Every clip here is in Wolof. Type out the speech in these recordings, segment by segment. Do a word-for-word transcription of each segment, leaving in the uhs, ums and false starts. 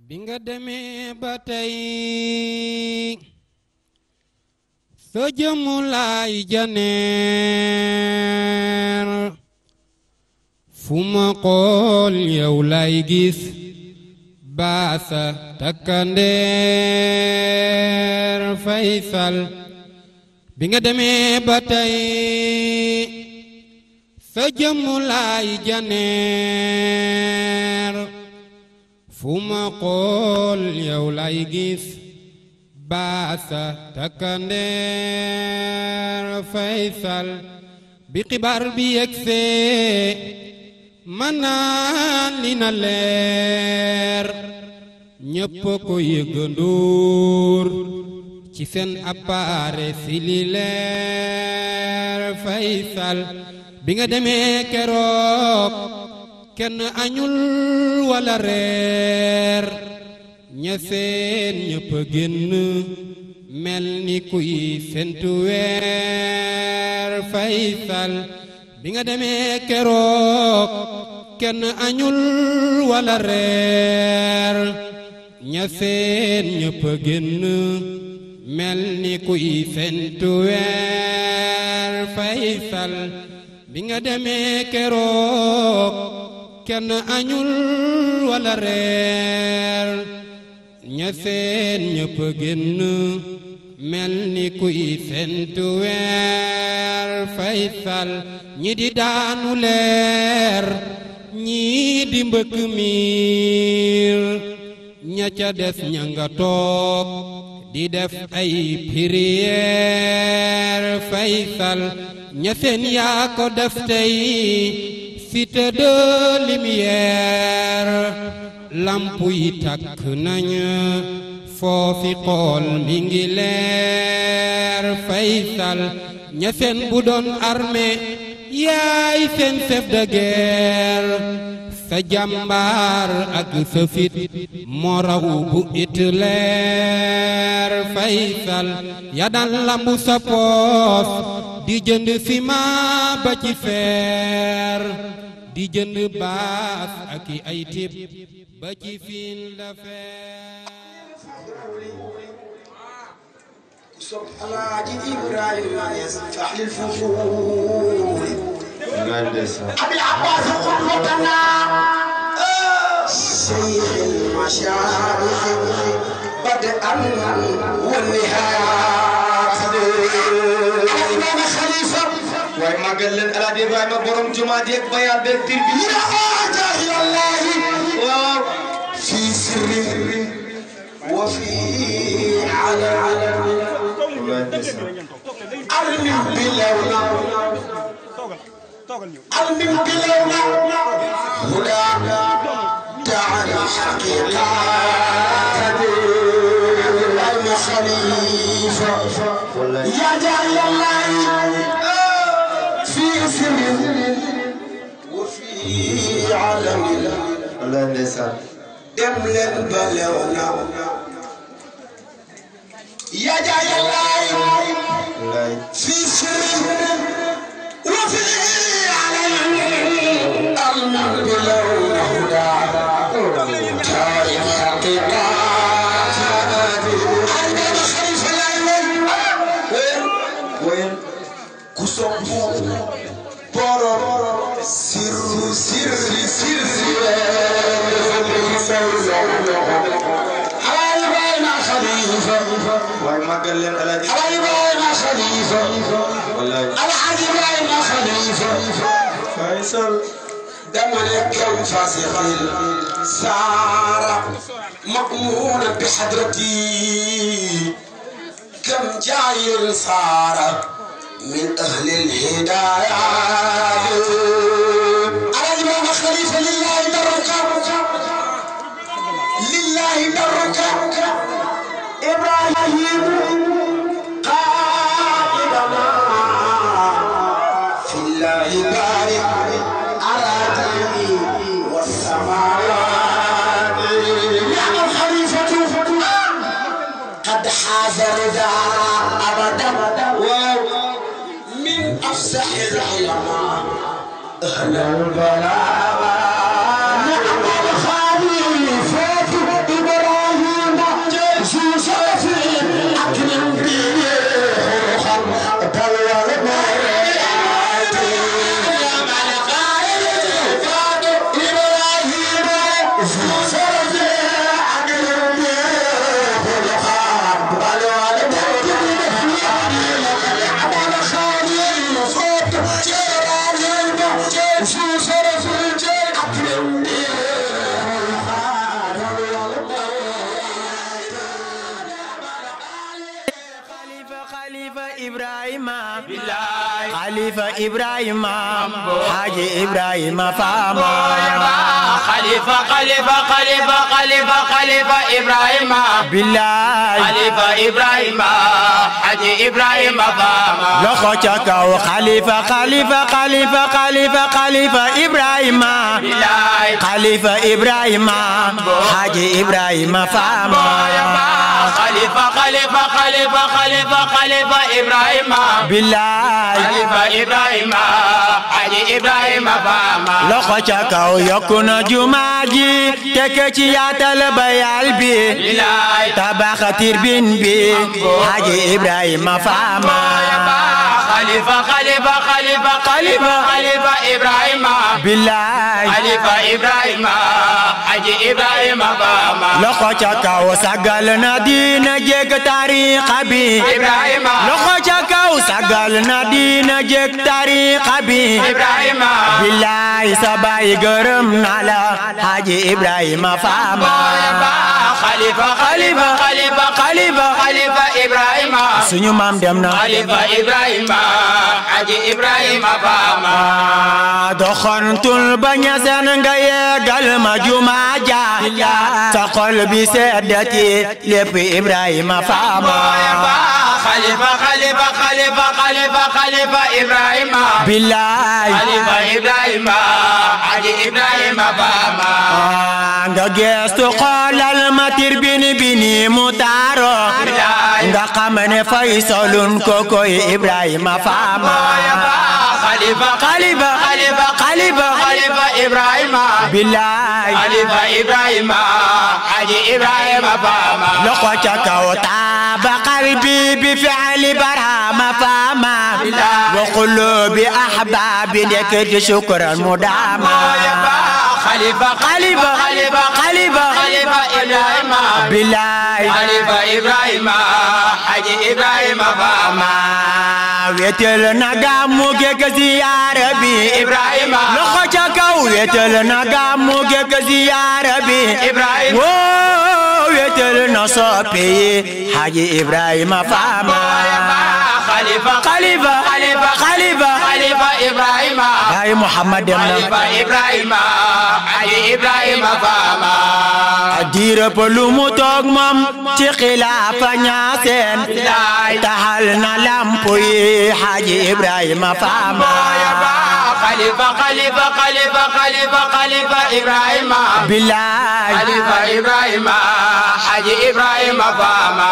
bi nga demee ba tey sa jëmu laay janeer fu ma xool yow laay gis baasa takkandeer Faysal bi nga demee ba tey sa jëmu laay janeer fu ma xool yow lay gis baasa takkandeer Faysal bi xibaar bi yegsee man naan li na leer ñépp ko yëgandoor ci seen appareil cellulaire Faysal bi nga demee keroog kenn añul wala reer ña seen ñëpp génn mel ni kuy sentu weer Faysal bi nga demee keroog kenn añul wala reer ña seen ñëpp génn mel ni kuy sentu weer Faysal bi nga demee keroog kenn añul wala reer ña seen ñëpp génn mel ni kuy sentu weer Faysal ñi di daanu leer ñi di mbëkk miir ña ca des ña nga toog di def ay prière Faysal ña seen yaa ko def tey cité de lumière lamp yi takk nañu foofi xool mi ngi leer Faysal ña seen bu doon armée yaay seen chef de guerre sa jàmbaar ak sa fit moo raw bu Hitler Faysal ya daan lambu sa poos di jënd ciment ba ci fer di jënd baas ak i ay tib ba ci fil de fer sopp Alaaji Ibrahima Ñas fahlil fufuul abil Abbaas qurratana shaykhil mashaayikh bad'an wa nihaayat al-imaam Xalifa waaye magal leen Alaaji Ibrahima borom jumaa ji ak bayaat beeg tir bi ya Allaahi waaw fi sirri wa fi alani أرمم بلونا أرمم بلونا هدى دعنا حقيقة أنا خليفة يا جاي الله في سر وفي علم دمل بلونا يا جاي الله في سر وفي علم أرمم بلون هدى تاريخ حقيقات أرمم خليفة الأيمن وين وين كسبو بورو سر سر سر waaye magal leen Alaaji Ibrahima Xalifa Alaaji Ibrahima Xalifa Faysal dama ne kam faasixil saara maqmuuna bi hadrati kam jaayil saara min ahli al-hidaaya Alaaji Ibrahima Xalifa lillahi darruka lillahi darruka إبراهيم قائدنا في الله بارك على ديني والسماوات نعم الخليفة قد حاز رضا أبدا من أفصح العلماء أهل البلاغة نعم الخليفة إبراهيم Khalifa Ibrahima Haji Ibrahima Fama Khalifa Khalifa Khalifa Khalifa Khalifa Ibrahima billahi Khalifa Ibrahima Haji Ibrahima Fama loxo ca kaw Khalifa Khalifa Khalifa Khalifa Khalifa Ibrahima billahi Khalifa Ibrahima Haji Ibrahima Fama Khalifa Khalifa Khalifa Khalifa Khalifa Ibrahima billahi Khalifa Ibrahima Haji Ibrahima Fama loxo ca kaw yokku na jumaa ji teke ci yaatal bayal bi billahi tabax tirbin bi Haji Ibrahima Fama Khalifa Khalifa Khalifa Khalifa Khalifa Ibrahima billahi Khalifa Ibrahima Haji Ibrahima Fama loxo ca kaw sagal na diina jég tariqa bi Ibrahima loxo ca kaw sagal na diina jég tariqa bi Ibrahima billahi sa baay gërëm na la Haji Ibrahima Fama Khalifa Khalifa Khalifa Khalifa Khalifa Ibrahima suñu maam dem na Khalifa Ibrahima Haji Ibrahima Fama doxantul ba ñaseen nga yegal ma jumaa ja sa xol bi seddati lépp Ibrahima Fama Khalifa Khalifa Khalifa Khalifa Khalifa Ibrahima billahi Khalifa Ibrahima Haji Ibrahima Fama nga geestu xoolal ma tirbin bi ni mu taaro nga xam ne fay solun ko koy Ibrahima Fama Khalifa Khalifa Khalifa Khalifa Khalifa Ibrahima billahi Khalifa Ibrahima Haji Ibrahima Fama loxo ca kaw taaba qalbi bi fi'li barhama Fama wa qulubi ahbabi nekk shukran mudama Khalifa Khalifa Khalifa Khalifa Khalifa Ibrahima billahi Khalifa Ibrahima Haji Ibrahima Fama wetel na gàmmu geek ziyaara bi Ibrahima loxo ca kaw wetel na gàmmu geek ziyaara bi Ibrahima woo wetel na soppi Haji Ibrahima Fama Khalifa Khalifa Khalifa Khalifa Khalifa Ibrahima ay Muhammad dem na Khalifa Ibrahima Haji Ibrahima Fama diirëp lu mu toog moom ci xilaafa ñaaseen taxal na lampu yi Haji Ibrahima Fama Khalifa Khalifa Khalifa Khalifa Khalifa Ibrahima billahi Khalifa Ibrahima Haji Ibrahima Fama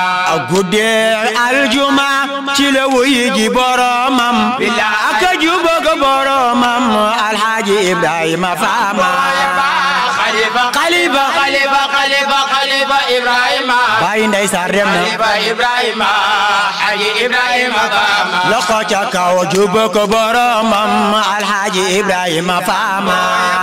guddee aljuma ci la wuy ji boromam ak jubóog boromam Alhaji Ibrahima Fama Khalifa Khalifa Khalifa Khalifa Khalifa Ibrahima baay ndeysaan dem na Khalifa Ibrahima Haji Ibrahima Fama loxo ca kaw jubóog boromam Alhaji Ibrahima Fama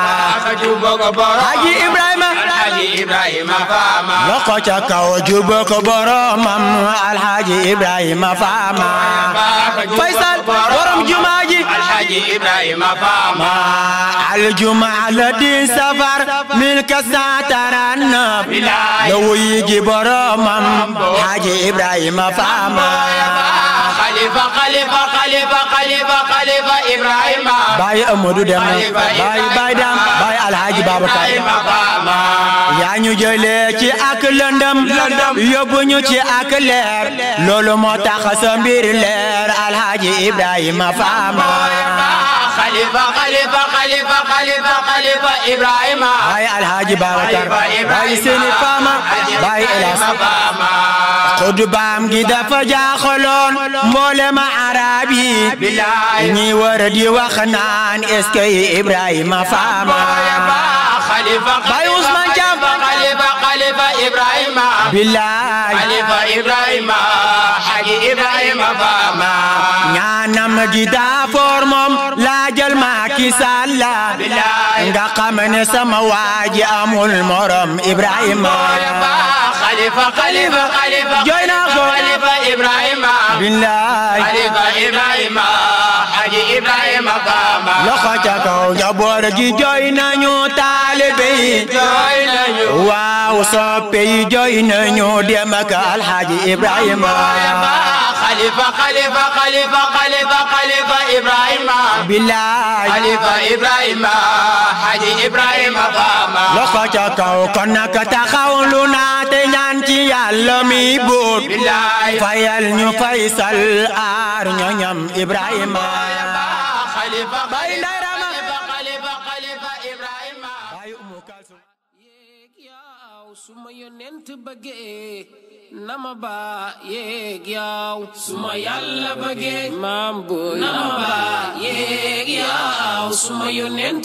Haji Ibrahima Haji Ibrahima Fama loxo ca kaw jubóog boromam Alhaji Ibrahima Fama Faysal borom jumaa ji Haji Ibrahima Fama aljuma la di safar mille quatre cent trente-neuf la wuy ji boromam Haji Ibrahima Fama Khalifa Khalifa Khalifa Khalifa Khalifa Ibrahima Baay Amadou dem na Baay Baay Dam Baay Alhaji Babacar yaa ñu jëlee ci ak lëndëm yóbbu ñu ci ak leer loolu moo tax sa mbir leer Alhaji Ibrahima Fama Khalifa Khalifa Khalifa Khalifa Khalifa Ibrahima Baay Alhaji Babacar Baay Seni Fama Baay Elas xutbaam gi dafa jaaxaloon mboolem arab yi ñi war di wax naan est-ce que Ibrahima Fama Baay Ousmane Thiam Khalifa Khalifa Ibrahima billahi Khalifa Ibrahima Haji Ibrahima Fama ñaanam gi daa foor moom laajal Macky Sall nga xam ne sama waaji amul morom Ibrahima Khalifa Khalifa Khalifa jooy naa ko Khalifa Ibrahima billahi Khalifa Ibrahima Haji Ibrahima Fama loxo ca kaw njaboot gi jooy nañu taalibe yi jooy nañu waaw soppe yi jooy nañu dem ak Alhaji Ibrahima Khalifa Khalifa Khalifa Khalifa Khalifa Ibrahima billaay Khalifa Ibrahima Haji Ibrahima Fama loxo ca kaw kon nag taxaw lu naa te ñaan ci Yàlla mi buur billaay fayal ñu Faysal aar ñoñam Ibrahima Khalifa Baay Ndey Rama Khalifa Khalifa Ibrahima Baay Umu Kalsum yeeg yaw suma yonent bëggee nama ba yeeg yaw suma Yàlla bëggee maam boy nama ba yeeg yaw suma yonent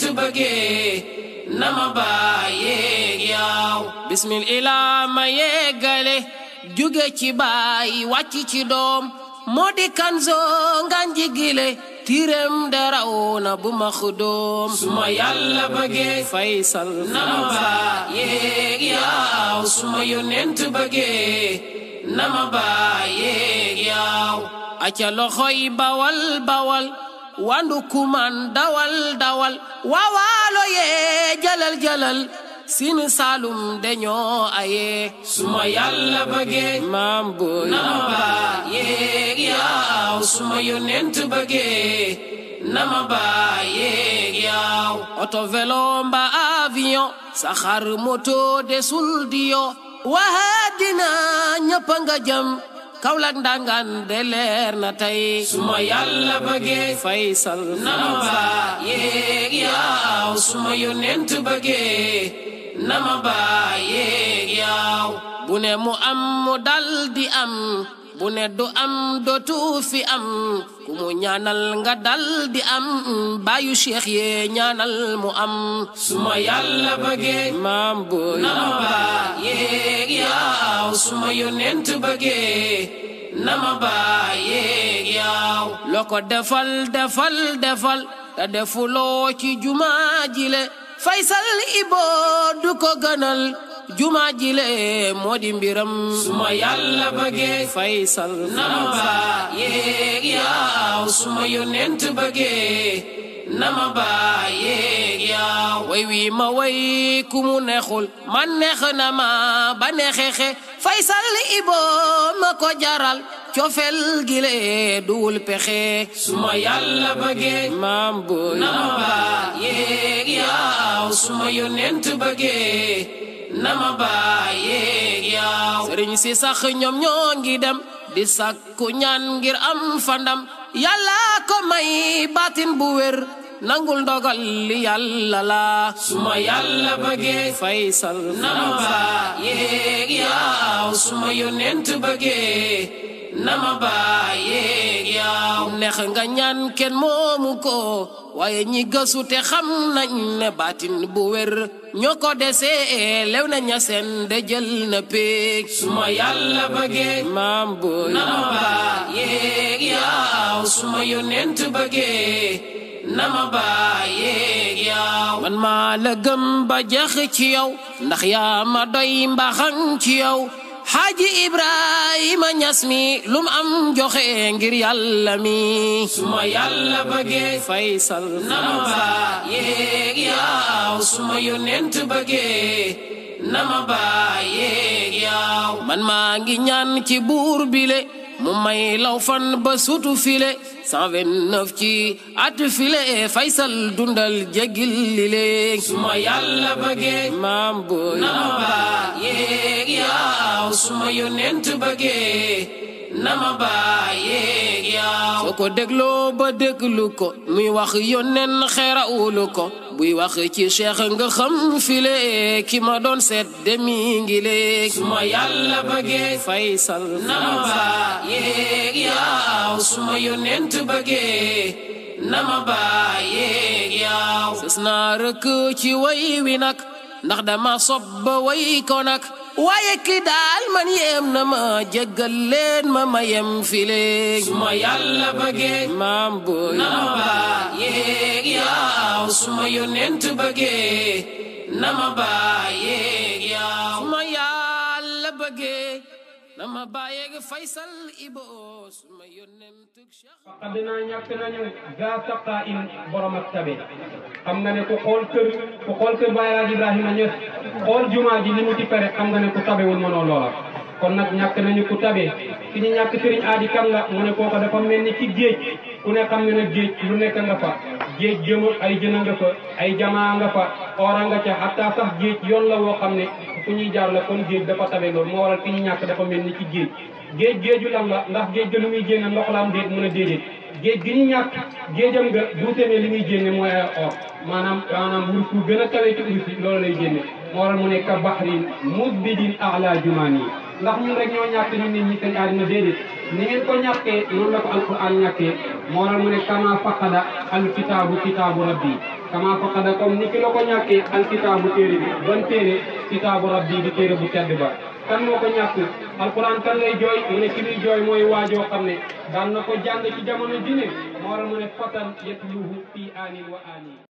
bëggee nama ba yeeg yaw bismillah ma yeegale jóge ci baay wàcc ci doom moo di kanzo nganji gile tirem daraw na bu ma xudoom suma Yàlla bëggee Faysal nama ba yeeg yaw suma yonent bëggee nama ba yeeg yaw aca loxoy bawal bawal wandu kuman dawal dawal wawaalo yee jalal jalal sin salum dañoo aye suma Yàlla bëggee maam boy nama ba yeeg yaw suma yonent bëggee nama ba yeeg yaw oto vélo mba avion saxar moto desul diyo wahadina ñëpp nga jëm Kaolack ndangaan de leer na tey suma Yàlla bëggee Faysal nama ba yeeg yaw suma yonent bëggee nama ba yeeg yaw bu ne mu am mu dal di am bu ne du am dootu fi am ku mu ñaanal nga dal di am baayu Cheikh ye ñaanal mu am suma Yàlla bëggee maam boy nama ba yeeg yaw suma yonent bëggee nama ba yeeg yaw loo ko defal defal defal te defuloo ci jumaa jile Faysal Ibo du ko gënal jumaa jile moo di mbiram suma Yàlla bëggee Faysal nama ba yeeg yaw suma yonent bëggee nama ba yeeg yaw way wi ma way ku mu neexul man neex na ma ba neexeexe Faysal Ibo ma ko jaral cofel gile duwul pexe suma Yàlla bëggee maam boy nama ba yeeg yaw suma yonent bëggee nama ba yeeg yaw sëriñ si sax ñoom ñoo ngi dem di sakku ñaan ngir am fandam Yàlla ko may baatin bu wér nangul ndogal li Yàlla la suma Yàlla bëggee Faysal nama ba yeeg yaw suma yonent bëggee nama ba yeeg yaw neex nga ñaan kenn moomu ko waaye ñi gësu te xam nañ ne baatin bu wér ñoo ko desee lew na ña seen de jël na peeg suma Yàlla bëggee maam boy nama ba yeeg yaw suma yonent bëggee nama ba yeeg yaw man maa la gëm ba jeex ci yow ndax yaa ma doy mbaxan ci yow Haji Ibrahima Ñas mi lum am joxe ngir Yàlla mi suma Yàlla bëggee Faysal nama ba yeeg yaw suma yonent bëggee nama ba yeeg yaw man maa ngi ñaan ci buur bile mu may law fan ba sutu file cent vingt-neuf ci at file Faysal dundal jégil lile suma Yàlla bëggee maam boy nama ba yeeg yaw suma yonent bëggee nama ba yeeg yaw soo ko dégloo ba déglu ko muy wax yonen xeerawulu ko buy wax ci Cheikh nga xam file ki ma doon seet demi ngi leeg suma Yàlla bëggee Faysal nama ba yeeg yaw suma yonent bëggee nama ba yeeg yaw sës naa rëkk ci way wi nag ndax dama sob ba way ko nag waaye ki daal man yem na ma jéggal leen ma ma yem file suma Yàlla bëggee maam boy nama ba yeeg yaw suma yonent bëggee nama ba yeeg yaw suma Yàlla bëggee nama ba yeeg Faysal Ibo suma yonent faqad naa ñàkk nañu za saqa in borom ak tabe xam nga ne ku xool kër ku xool kër Baay Alaaji Ibrahima Ñas xool jumaa ji li mu ci pere xam nga ne ku tabewul mënoo loola kon nag ñàkk nañu ku tabe ki ñu ñàkk sëriñ aadi kan la mu ne kooka dafa mel ni ci géej ku ne xam ne ne géej lu nekk nga fa géej jëm ay jën nga fa ay jamaa nga fa oora nga ca hatta sax géej yoon la woo xam ne fu ñuy jaar la kon géej dafa tabe loolu moo waral ki ñu ñàkk dafa mel ni ci géej géej géeju lan la ndax géej ga lu muy génne ndox la am déet mën a déedéet géej gi ñu ñàkk géejam nga duute ne li muy génne mooy ay or maanaam maanaam wurus bu gën a tawee ci urus yi loolu lay génne moo waral mu ne ka bahrin musbidin ala jumaan yi ndax ñun rek ñoo ñàkk ñun nit ñi seen àddina déedéet ni ngeen ko ñàkkee noonu la ko alquran ñàkkee moo waral mu ne kama faqada alkitaabu kitaabu rabbi kama faqada comme ni ki la ko ñàkkee alkitaabu téere bi ban téere kitaabu rabbi di téere bu tedd ba kan moo ko ñàkk alquran kan lay jooy mu ne ki muy jooy mooy waajoo xam ne daan na ko jàng ci jamono ji ne moo waral mu ne fatan yatluhu fii aanin wa aanin